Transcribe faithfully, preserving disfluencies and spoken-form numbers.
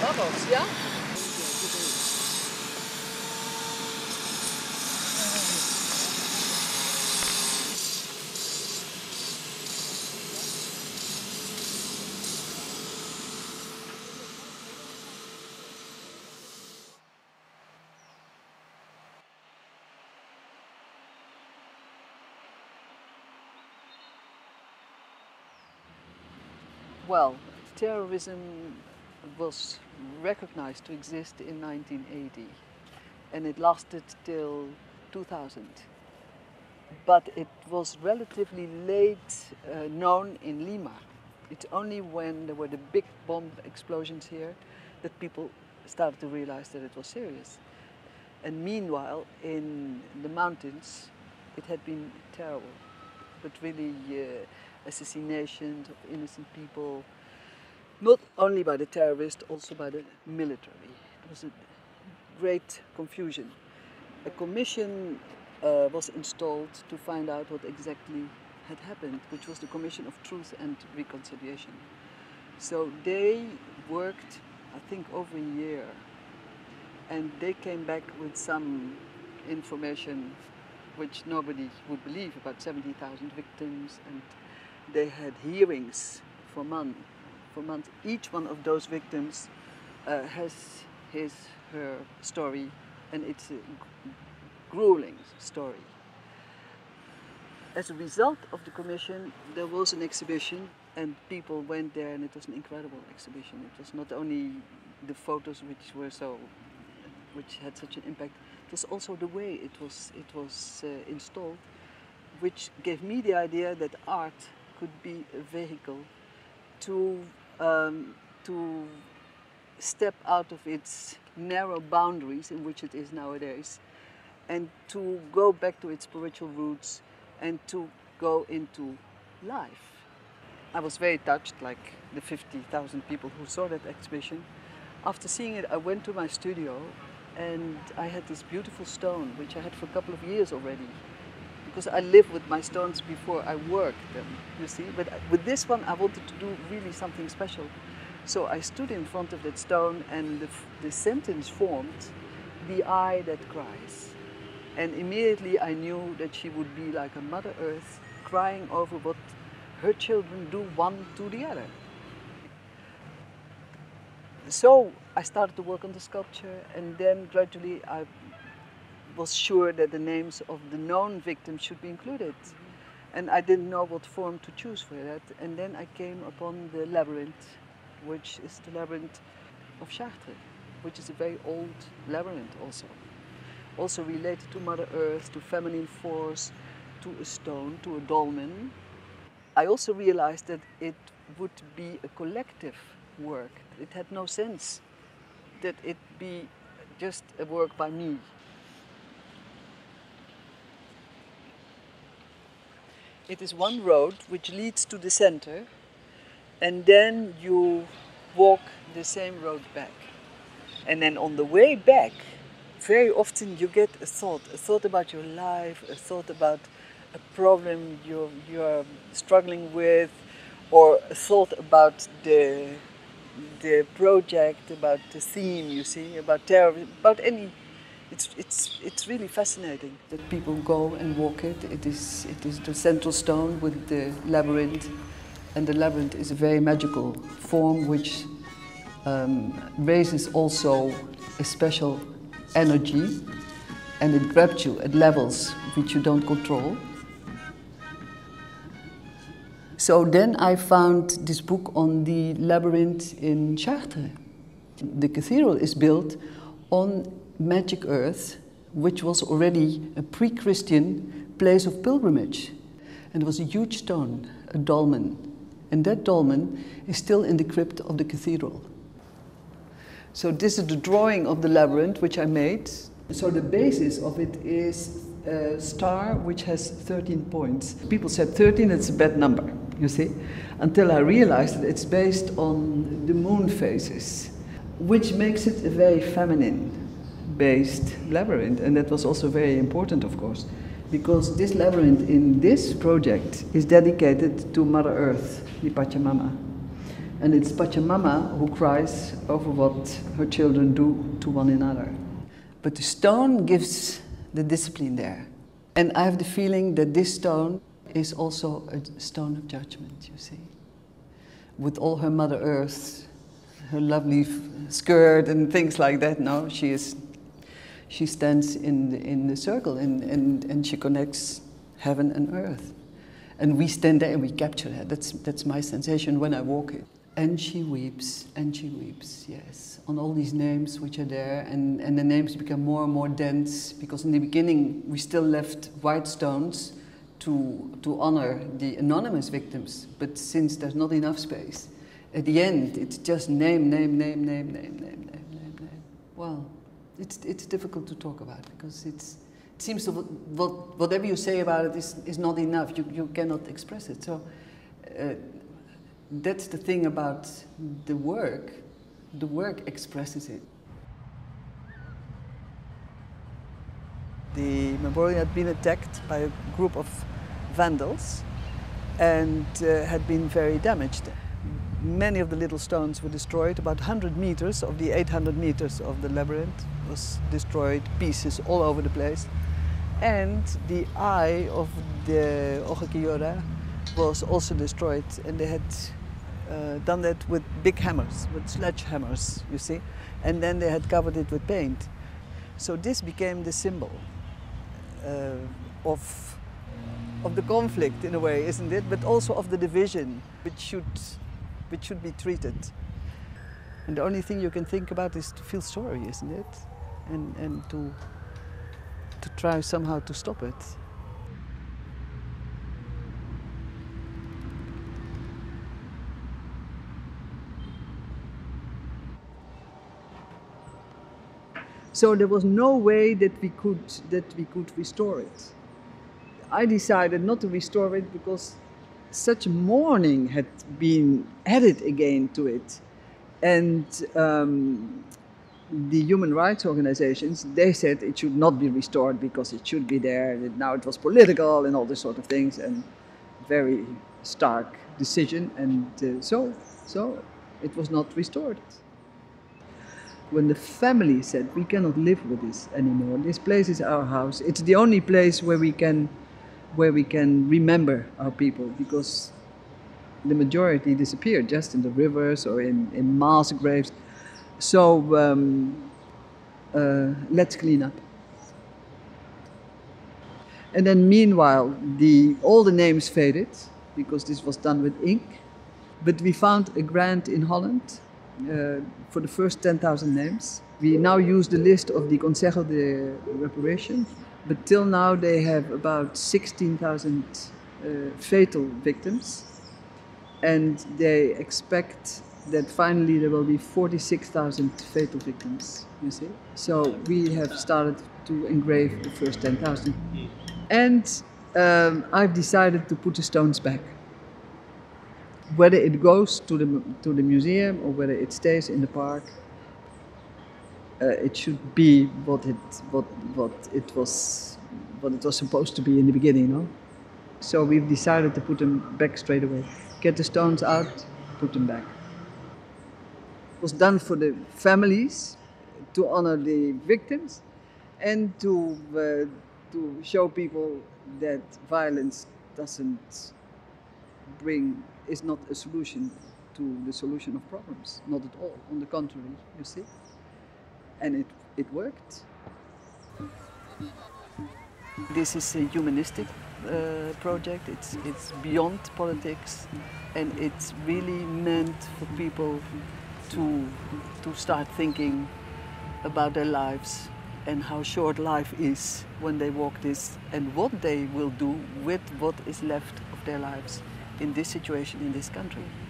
Vamos, ja? Well, terrorism was recognized to exist in nineteen eighty and it lasted till two thousand. But it was relatively late uh, known in Lima. It's only when there were the big bomb explosions here that people started to realize that it was serious. And meanwhile, in the mountains, it had been terrible, but really uh, assassinations of innocent people, not only by the terrorists, also by the military. It was a great confusion. A commission uh, was installed to find out what exactly had happened, which was the Commission of Truth and Reconciliation. So they worked, I think, over a year, and they came back with some information which nobody would believe, about seventy thousand victims, and they had hearings for months. For months. Each one of those victims uh, has his, her story, and it's a grueling story. As a result of the commission, there was an exhibition, and people went there, and it was an incredible exhibition. It was not only the photos which were so, which had such an impact, it was also the way it was, it was uh, installed, which gave me the idea that art could be a vehicle to, um, to step out of its narrow boundaries in which it is nowadays, and to go back to its spiritual roots and to go into life. I was very touched, like the fifty thousand people who saw that exhibition. After seeing it, I went to my studio and I had this beautiful stone, which I had for a couple of years already, because I lived with my stones before I worked them, you see. But with this one, I wanted to do really something special. So I stood in front of that stone, and the, the sentence formed, "The eye that cries." And immediately I knew that she would be like a Mother Earth, crying over what her children do one to the other. So I started to work on the sculpture, and then gradually I was sure that the names of the known victims should be included. And I didn't know what form to choose for that. And then I came upon the labyrinth, which is the labyrinth of Chartres, which is a very old labyrinth also. Also related to Mother Earth, to feminine force, to a stone, to a dolmen. I also realized that it would be a collective work. It had no sense that it be just a work by me. It is one road which leads to the center, and then you walk the same road back. And then on the way back, very often you get a thought, a thought about your life, a thought about a problem you're, you're struggling with, or a thought about the, the project, about the theme, you see, about terrorism, about any. It's, it's, it's really fascinating that people go and walk it. It is, it is the central stone with the labyrinth, and the labyrinth is a very magical form which um, raises also a special energy, and it grabs you at levels which you don't control. So then I found this book on the labyrinth in Chartres. The cathedral is built on Magic Earth, which was already a pre-Christian place of pilgrimage. And it was a huge stone, a dolmen. And that dolmen is still in the crypt of the cathedral. So this is the drawing of the labyrinth which I made. So the basis of it is a star which has thirteen points. People said thirteen, it's a bad number, you see, until I realized that it's based on the moon phases, which makes it a very feminine based labyrinth. And that was also very important, of course, because this labyrinth in this project is dedicated to Mother Earth, the Pachamama. And it's Pachamama who cries over what her children do to one another. But the stone gives the discipline there. And I have the feeling that this stone is also a stone of judgment, you see. With all her Mother Earth, her lovely skirt and things like that, no, she is, she stands in the, in the circle and, and, and she connects heaven and earth. And we stand there and we capture that. That's, that's my sensation when I walk it. And she weeps, and she weeps, yes, on all these names which are there, and, and the names become more and more dense, because in the beginning we still left white stones to, to honor the anonymous victims, but since there's not enough space, at the end it's just name, name, name, name, name, name, name, name, name. Well, it's, it's difficult to talk about, because it's, it seems to, what, whatever you say about it is, is not enough, you, you cannot express it. So. Uh, That's the thing about the work. The work expresses it. The memorial had been attacked by a group of vandals and uh, had been very damaged. Many of the little stones were destroyed. About one hundred meters of the eight hundred meters of the labyrinth was destroyed, pieces all over the place. And the eye of the Ojo was also destroyed, and they had Uh, done that with big hammers, with sledgehammers, you see, and then they had covered it with paint. So this became the symbol uh, of, of the conflict in a way, isn't it? But also of the division, which should, which should be treated. And the only thing you can think about is to feel sorry, isn't it? And, and to, to try somehow to stop it. So there was no way that we could that we could restore it. I decided not to restore it because such mourning had been added again to it, and um, the human rights organizations, they said it should not be restored because it should be there. That now it was political and all this sort of things, and very stark decision, and uh, so so it was not restored. When the family said, we cannot live with this anymore, this place is our house, it's the only place where we can, where we can remember our people, because the majority disappeared just in the rivers or in, in mass graves. So um, uh, let's clean up. And then meanwhile, the, all the names faded, because this was done with ink. But we found a grant in Holland Uh, for the first ten thousand names. We now use the list of the Consejo de Reparation, but till now they have about sixteen thousand uh, fatal victims, and they expect that finally there will be forty-six thousand fatal victims, you see. So we have started to engrave the first ten thousand. And um, I've decided to put the stones back. Whether it goes to the, to the museum or whether it stays in the park, uh, it should be what it, what, what, it was, what it was supposed to be in the beginning, no? So we've decided to put them back straight away. Get the stones out, put them back. It was done for the families, to honor the victims, and to, uh, to show people that violence doesn't bring is not a solution to the solution of problems, not at all, on the contrary, you see. And it, it worked. This is a humanistic uh, project, it's, it's beyond politics, and it's really meant for people to, to start thinking about their lives and how short life is when they walk this, and what they will do with what is left of their lives in this situation in this country.